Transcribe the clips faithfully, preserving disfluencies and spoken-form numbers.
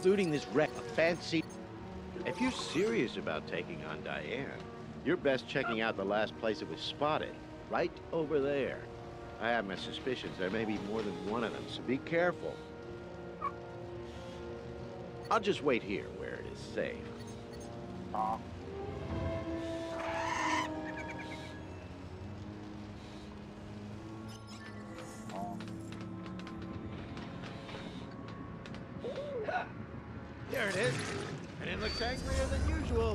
looting this wreck, a fancy... If you're serious about taking on Diane, you're best checking out the last place it was spotted. Right over there. I have my suspicions there may be more than one of them, so be careful. I'll just wait here where it is safe. Uh. There it is. And it looks angrier than usual.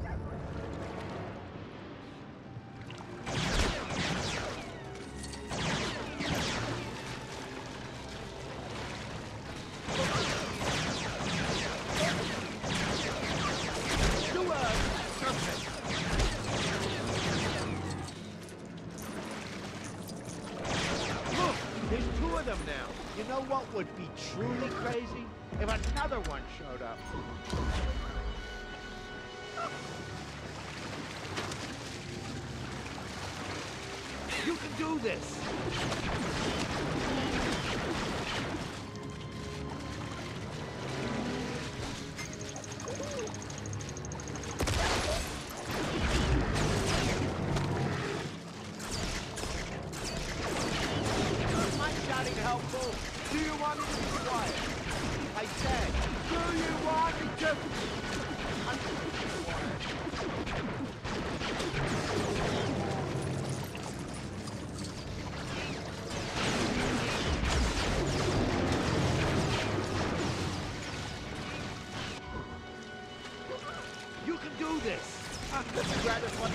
You know what would be truly crazy? If another one showed up. You can do this! Is my shouting helpful? Do you want me to be quiet? I said, do you want me to? I'm just be quiet. You can do this. Uh, this is rather fun.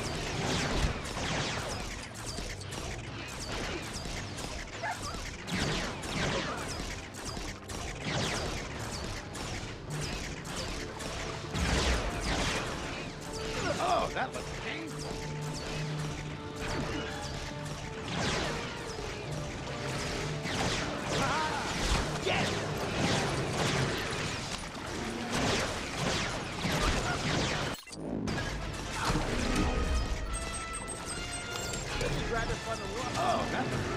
Oh, that looks painful. Ah, yes! This is rather fun to watch. Oh, that looks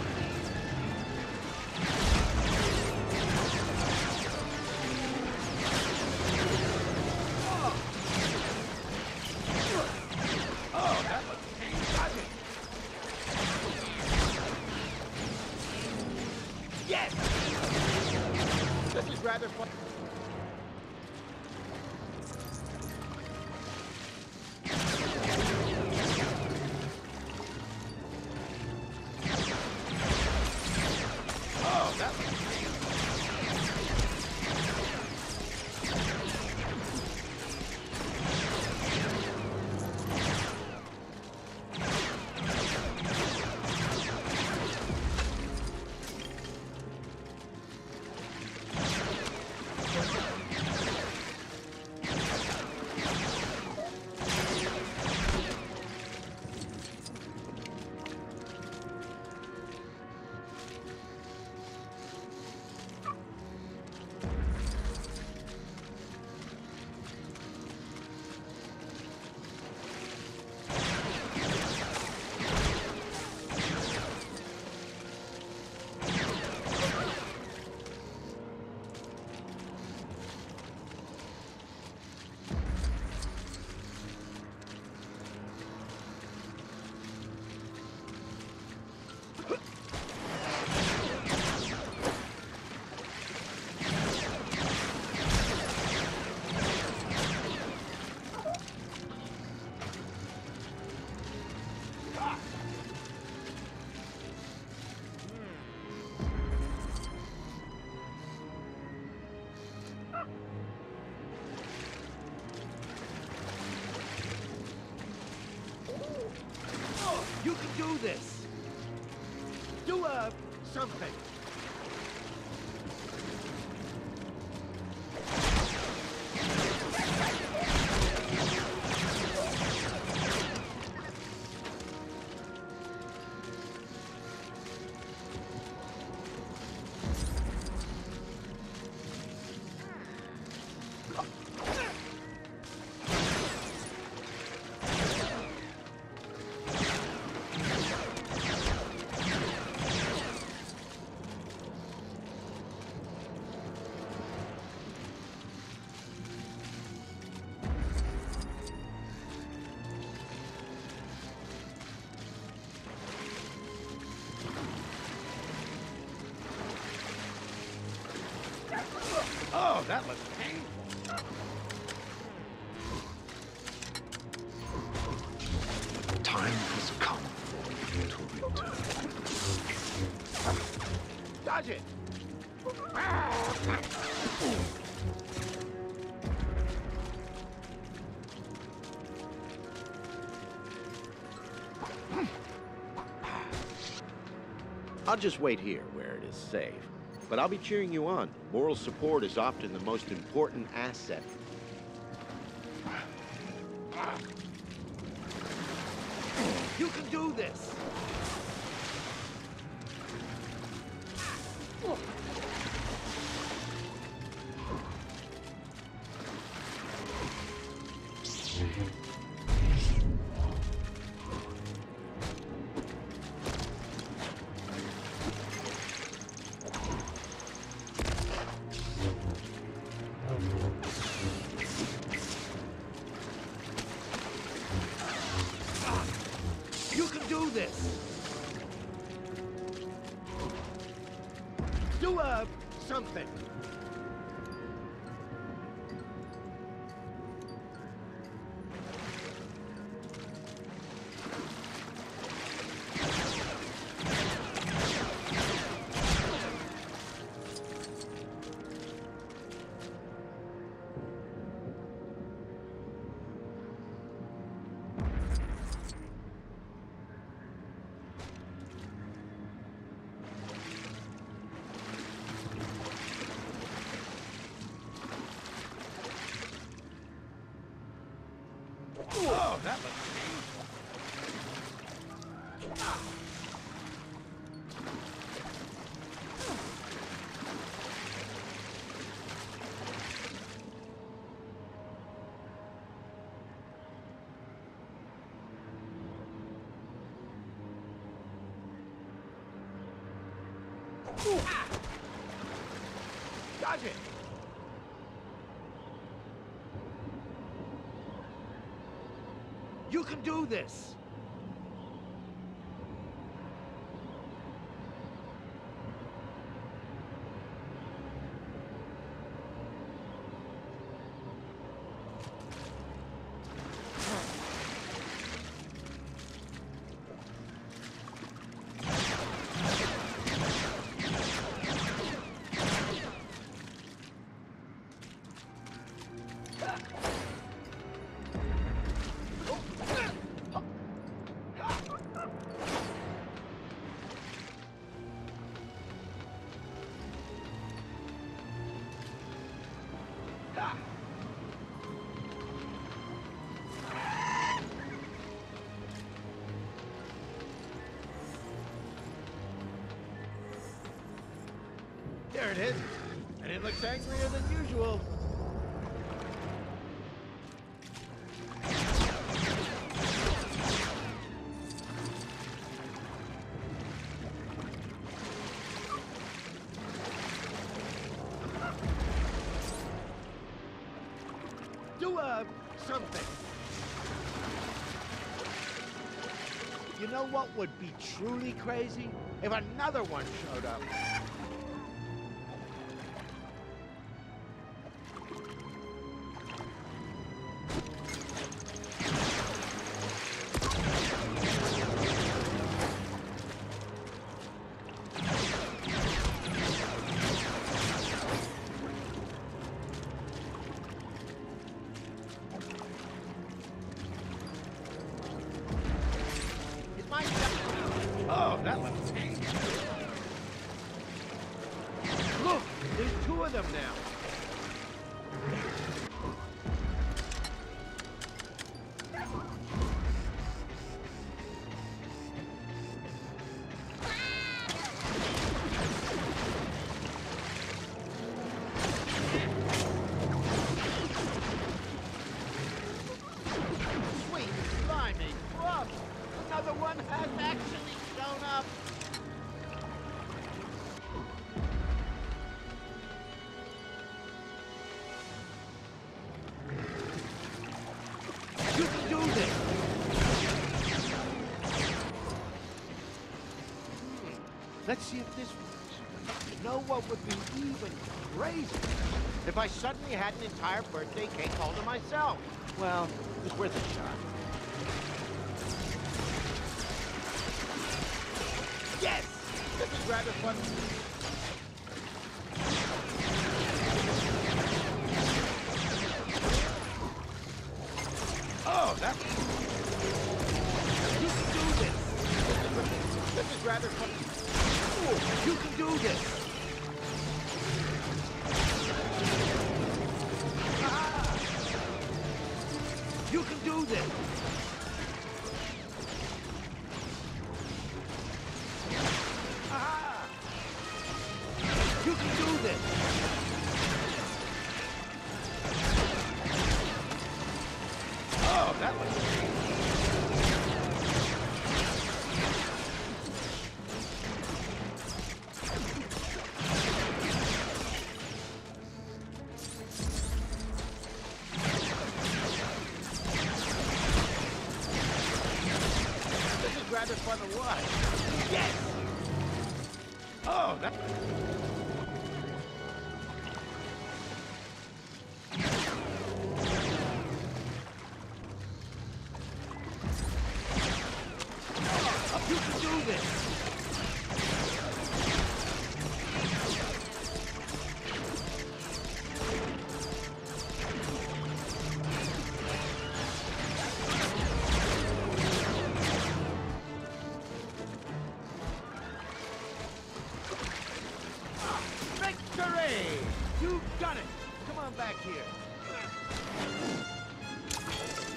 Oh, that looks painful. Yes! This is rather fun. Oh, that looks You can do this. Do uh, something. that looks painful. Time has come for you to return. Dodge it! I'll just wait here where it is safe. But I'll be cheering you on. Moral support is often the most important asset. You can do this! You can do this! Do, uh, something. Oh, that looks painful. Dodge it! You can do this! There it is. And it looks angrier than usual. Do, uh, something. You know what would be truly crazy? If another one showed up. Oh, that looks tasty. Look, there's two of them now. Sweet, slimy, look, another one has actually shown up. You can do this. Hmm. Let's see if this works. You know what would be even crazier? If I suddenly had an entire birthday cake all to myself. Well, it was worth a shot. Yes! This is rather fun. Oh, that... You can do this! This is rather fun. Oh, you can do this! Ah! You can do this! Ah! You can do this! Oh, that was... This is rather fun to watch. Yes! Oh, that... You can do this! Victory! You've done it! Come on back here.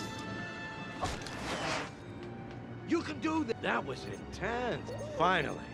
You can do that! That was intense. Finally.